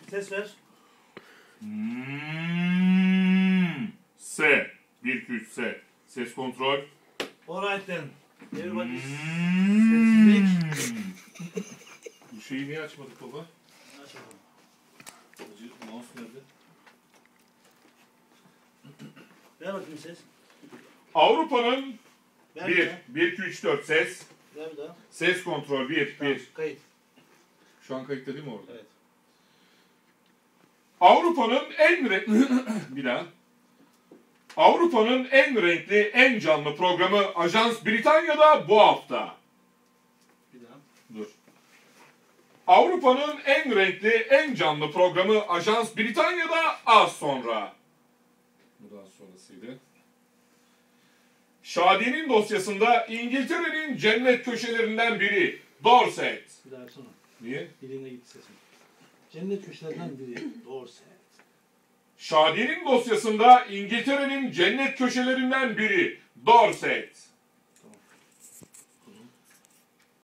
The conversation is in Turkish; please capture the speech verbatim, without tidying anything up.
Ses ver. Hmm. S. bir iki üç S. Ses kontrol. Alright then. Everybody Hmm. sessizlik. Bu şeyi niye açmadık baba? Aç bakalım. Hacı, mouse nerede? Ver bakayım ses. Avrupa'nın Ver bir. bir daha. bir iki üç dört ses. Ver bir daha. Ses kontrol bir. Tamam, bir. kayıt. Şu an kayıtta değil mi orada? Evet. Avrupa'nın en renkli... bir daha. Avrupa'nın en renkli, en canlı programı Ajans Britanya'da bu hafta. Bir daha. Dur. Avrupa'nın en renkli, en canlı programı Ajans Britanya'da az sonra. Bu daha sonrasıydı. Şadi'nin dosyasında İngiltere'nin cennet köşelerinden biri Dorset. Bir daha yapsana. Niye? Diline gitti sesim. Cennet köşelerinden biri. Dorset. Şadi'nin dosyasında İngiltere'nin cennet köşelerinden biri Dorset.